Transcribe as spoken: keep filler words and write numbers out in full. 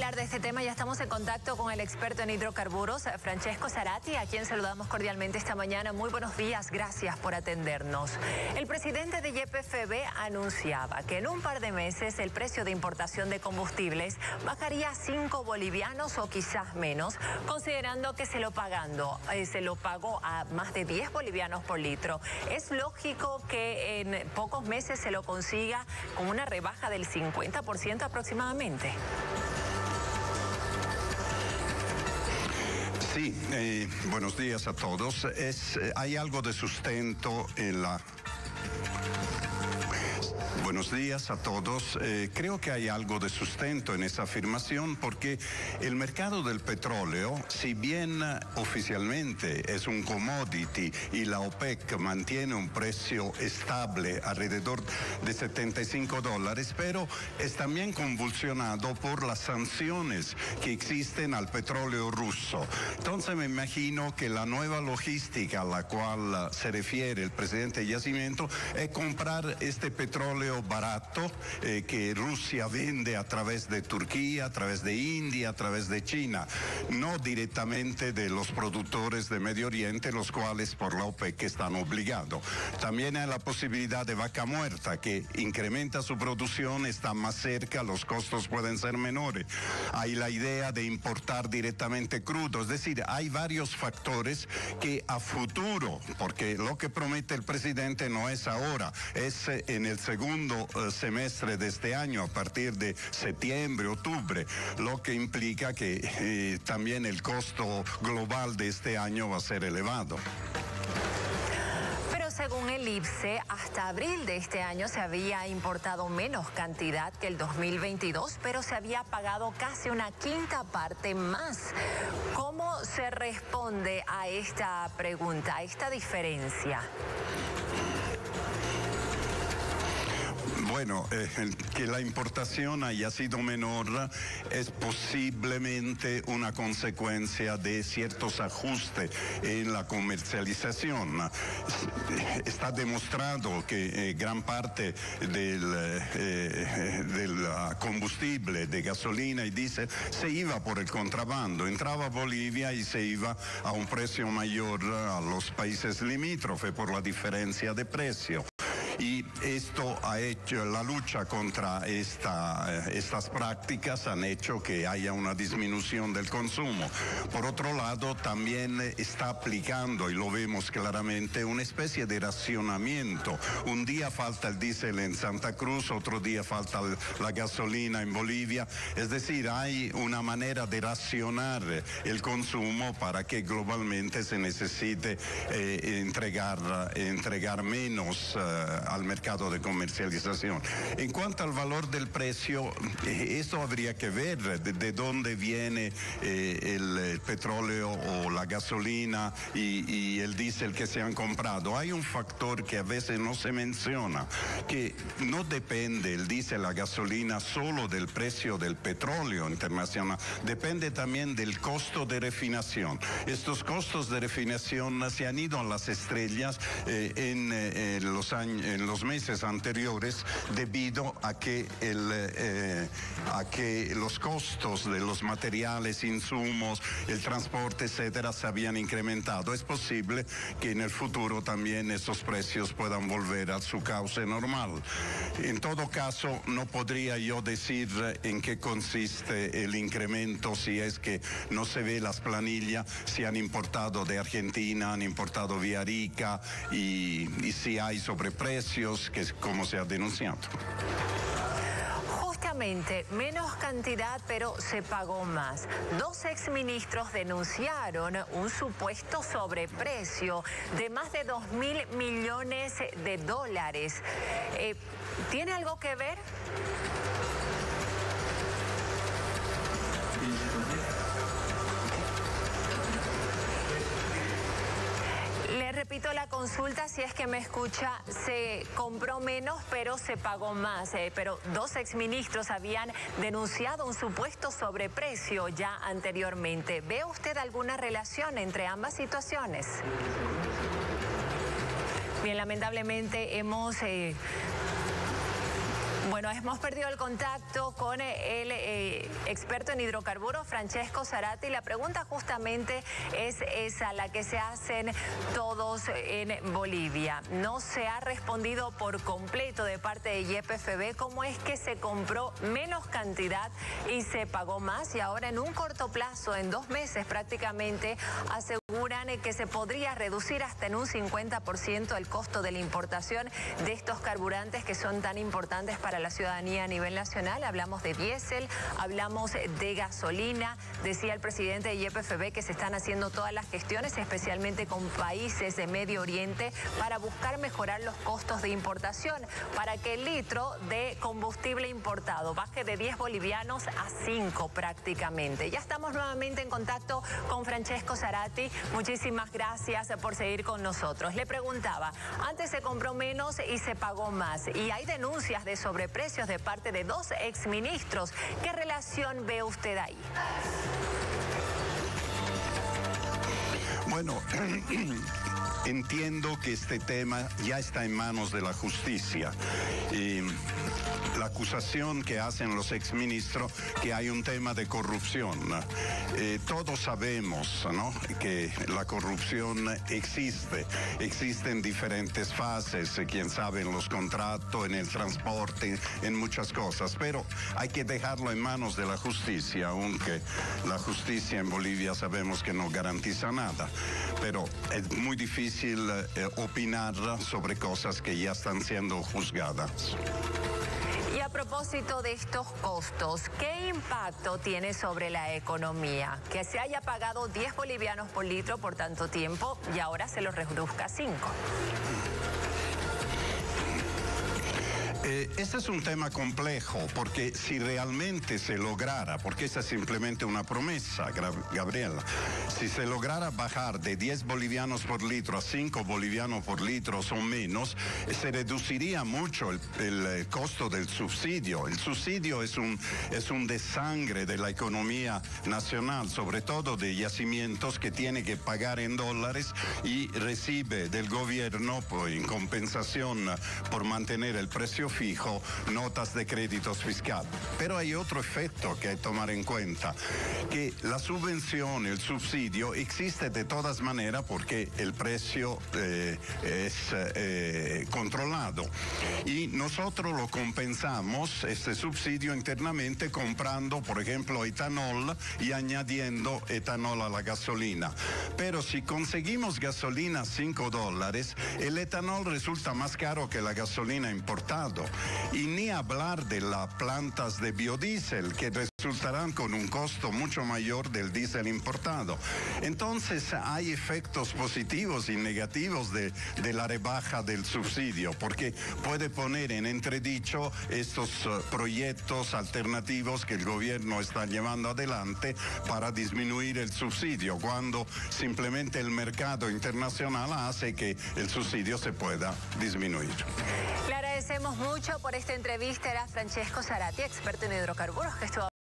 hablar de este tema ya estamos en contacto con el experto en hidrocarburos, Francesco Zarati, a quien saludamos cordialmente esta mañana. Muy buenos días, gracias por atendernos. El presidente de Y P F B anunciaba que en un par de meses el precio de importación de combustibles bajaría a cinco bolivianos o quizás menos, considerando que se lo, pagando, eh, se lo pagó a más de diez bolivianos por litro. Es lógico que en pocos meses se lo consiga con una rebaja del cincuenta por ciento aproximadamente. Sí, eh, buenos días a todos. Es, eh, hay algo de sustento en la... Buenos días a todos. Eh, creo que hay algo de sustento en esa afirmación porque el mercado del petróleo, si bien oficialmente es un commodity y la OPEC mantiene un precio estable alrededor de setenta y cinco dólares, pero es también convulsionado por las sanciones que existen al petróleo ruso. Entonces me imagino que la nueva logística a la cual se refiere el presidente Yacimiento es comprar este petróleo barato eh, que Rusia vende a través de Turquía, a través de India, a través de China, no directamente de los productores de Medio Oriente, los cuales por la OPEC están obligados. También hay la posibilidad de vaca muerta, que incrementa su producción, está más cerca, los costos pueden ser menores. Hay la idea de importar directamente crudo, es decir, hay varios factores que a futuro, porque lo que promete el presidente no es ahora, es eh, en el segundo semestre de este año, a partir de septiembre, octubre, lo que implica que eh, también el costo global de este año va a ser elevado. Pero según el I P S E, hasta abril de este año se había importado menos cantidad que el dos mil veintidós, pero se había pagado casi una quinta parte más. ¿Cómo se responde a esta pregunta, a esta diferencia? Bueno, eh, que la importación haya sido menor es posiblemente una consecuencia de ciertos ajustes en la comercialización. Está demostrado que eh, gran parte del, eh, del combustible, de gasolina y diésel, se iba por el contrabando, entraba a Bolivia y se iba a un precio mayor a los países limítrofes por la diferencia de precio. Y esto ha hecho, la lucha contra esta, estas prácticas han hecho que haya una disminución del consumo. Por otro lado, también está aplicando, y lo vemos claramente, una especie de racionamiento. Un día falta el diésel en Santa Cruz, otro día falta la gasolina en Bolivia. Es decir, hay una manera de racionar el consumo para que globalmente se necesite eh, entregar, entregar menos eh, al mercado de comercialización. En cuanto al valor del precio, eh, esto habría que ver de, de dónde viene eh, el, el petróleo o la gasolina y, y el diésel que se han comprado. Hay un factor que a veces no se menciona, que no depende el diésel, la gasolina, solo del precio del petróleo internacional, depende también del costo de refinación. Estos costos de refinación se han ido a las estrellas eh, en, eh, en los años en los meses anteriores debido a que, el, eh, a que los costos de los materiales, insumos, el transporte, etcétera, se habían incrementado. Es posible que en el futuro también esos precios puedan volver a su cauce normal. En todo caso, no podría yo decir en qué consiste el incremento, si es que no se ve las planillas, si han importado de Argentina, han importado vía Arica y, y si hay sobreprecios, que es como se ha denunciado. Justamente, menos cantidad, pero se pagó más. Dos exministros denunciaron un supuesto sobreprecio de más de dos mil millones de dólares. Eh, ¿Tiene algo que ver? Le repito la consulta, si es que me escucha. Se compró menos, pero se pagó más. Eh, pero dos exministros habían denunciado un supuesto sobreprecio ya anteriormente. ¿Ve usted alguna relación entre ambas situaciones? Bien, lamentablemente hemos... Eh, Bueno, hemos perdido el contacto con el eh, y experto en hidrocarburos, Francesco Zarate. Y la pregunta justamente es esa, la que se hacen todos en Bolivia. No se ha respondido por completo de parte de Y P F B cómo es que se compró menos cantidad y se pagó más, y ahora en un corto plazo, en dos meses prácticamente, aseguran que se podría reducir hasta en un cincuenta por ciento el costo de la importación de estos carburantes que son tan importantes para la ciudadanía a nivel nacional. Hablamos de diésel, hablamos de gasolina. Decía el presidente de Y P F B que se están haciendo todas las gestiones, especialmente con países de Medio Oriente, para buscar mejorar los costos de importación, para que el litro de combustible importado baje de diez bolivianos a cinco prácticamente. Ya estamos nuevamente en contacto con Francesco Zarate. Muchísimas gracias por seguir con nosotros. Le preguntaba, antes se compró menos y se pagó más, y hay denuncias de sobreprecios de parte de dos exministros. ¿Qué relación ve usted ahí? Bueno, entiendo que este tema ya está en manos de la justicia. Y la acusación que hacen los exministros que hay un tema de corrupción. Eh, todos sabemos, ¿no?, que la corrupción existe. Existe en diferentes fases, eh, quién sabe, en los contratos, en el transporte, en muchas cosas. Pero hay que dejarlo en manos de la justicia, aunque la justicia en Bolivia sabemos que no garantiza nada. Pero es muy difícil eh, opinar sobre cosas que ya están siendo juzgadas. Y a propósito de estos costos, ¿qué impacto tiene sobre la economía? Que se haya pagado diez bolivianos por litro por tanto tiempo y ahora se los reduzca a cinco. Eh, este es un tema complejo, porque si realmente se lograra, porque esa es simplemente una promesa, Gabriela, si se lograra bajar de diez bolivianos por litro a cinco bolivianos por litro o menos, se reduciría mucho el, el costo del subsidio. El subsidio es un, es un desangre de la economía nacional, sobre todo de yacimientos que tiene que pagar en dólares y recibe del gobierno, pues, en compensación por mantener el precio fijo, notas de créditos fiscales. Pero hay otro efecto que hay que tomar en cuenta, que la subvención, el subsidio, existe de todas maneras porque el precio eh, es eh, controlado. Y nosotros lo compensamos, este subsidio, internamente comprando, por ejemplo, etanol y añadiendo etanol a la gasolina. Pero si conseguimos gasolina a cinco dólares, el etanol resulta más caro que la gasolina importada. Y ni hablar de las plantas de biodiesel, que resultarán con un costo mucho mayor del diésel importado. Entonces hay efectos positivos y negativos de, de la rebaja del subsidio, porque puede poner en entredicho estos uh, proyectos alternativos que el gobierno está llevando adelante para disminuir el subsidio, cuando simplemente el mercado internacional hace que el subsidio se pueda disminuir. Le agradecemos mucho por esta entrevista. Era Francesco Zarate, experto en hidrocarburos, que estuvo